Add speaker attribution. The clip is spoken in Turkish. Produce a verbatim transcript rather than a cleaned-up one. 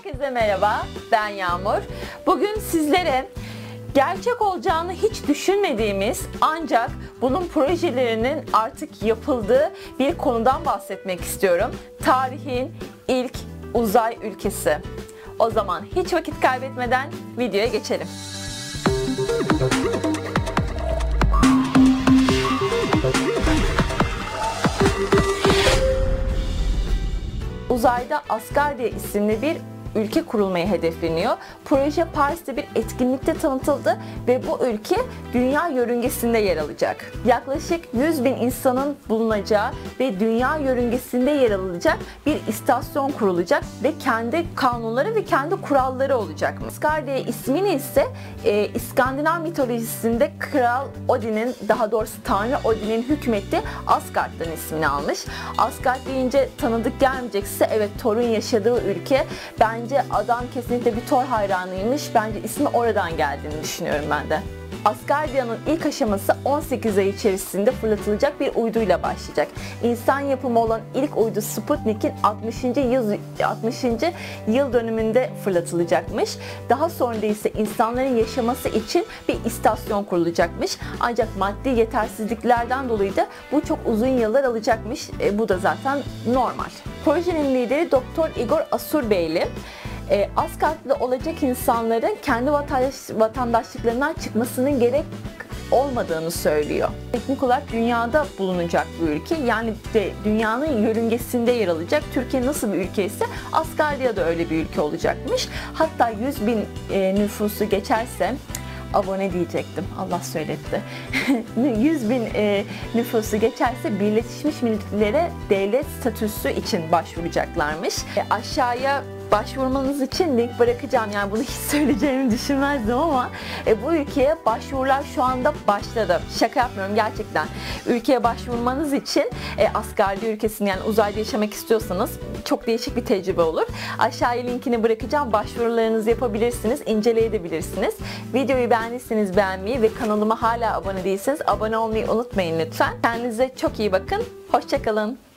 Speaker 1: Herkese merhaba, ben Yağmur. Bugün sizlere gerçek olacağını hiç düşünmediğimiz ancak bunun projelerinin artık yapıldığı bir konudan bahsetmek istiyorum. Tarihin ilk uzay ülkesi. O zaman hiç vakit kaybetmeden videoya geçelim. Uzayda Asgardia isimli bir ülke kurulmayı hedefleniyor. Proje Paris'te bir etkinlikte tanıtıldı ve bu ülke dünya yörüngesinde yer alacak. Yaklaşık yüz bin insanın bulunacağı ve dünya yörüngesinde yer alacak bir istasyon kurulacak ve kendi kanunları ve kendi kuralları olacak. Asgardia ismini ise e, İskandinav mitolojisinde Kral Odin'in, daha doğrusu Tanrı Odin'in hükmettiği Asgard'dan ismini almış. Asgard deyince tanıdık gelmeyecekse evet, Thor'un yaşadığı ülke. Ben Bence adam kesinlikle bir Thor hayranıymış. Bence ismi oradan geldiğini düşünüyorum ben de. Asgardia'nın ilk aşaması on sekiz ay içerisinde fırlatılacak bir uyduyla başlayacak. İnsan yapımı olan ilk uydu Sputnik'in altmışıncı yıl altmışıncı yıl dönümünde fırlatılacakmış. Daha sonra ise insanların yaşaması için bir istasyon kurulacakmış. Ancak maddi yetersizliklerden dolayı da bu çok uzun yıllar alacakmış. E, bu da zaten normal. Projenin lideri Doktor Igor Asurbeyli, E, Asgard'da olacak insanların kendi vatandaş, vatandaşlıklarından çıkmasının gerek olmadığını söylüyor. Teknik olarak dünyada bulunacak bu ülke, yani de dünyanın yörüngesinde yer alacak. Türkiye nasıl bir ülke ise Asgardia da öyle bir ülke olacakmış. Hatta yüz bin e, nüfusu geçerse, abone diyecektim, Allah söyletti. yüz bin e, nüfusu geçerse Birleşmiş Milletler'e devlet statüsü için başvuracaklarmış. E, aşağıya başvurmanız için link bırakacağım. Yani bunu hiç söyleyeceğimi düşünmezdim ama e, bu ülkeye başvurular şu anda başladı. Şaka yapmıyorum, gerçekten. Ülkeye başvurmanız için e, Asgardia ülkesinde, yani uzayda yaşamak istiyorsanız çok değişik bir tecrübe olur. Aşağıya linkini bırakacağım. Başvurularınızı yapabilirsiniz, inceleyebilirsiniz. Videoyu beğendiyseniz beğenmeyi ve kanalıma hala abone değilseniz abone olmayı unutmayın lütfen. Kendinize çok iyi bakın. Hoşça kalın.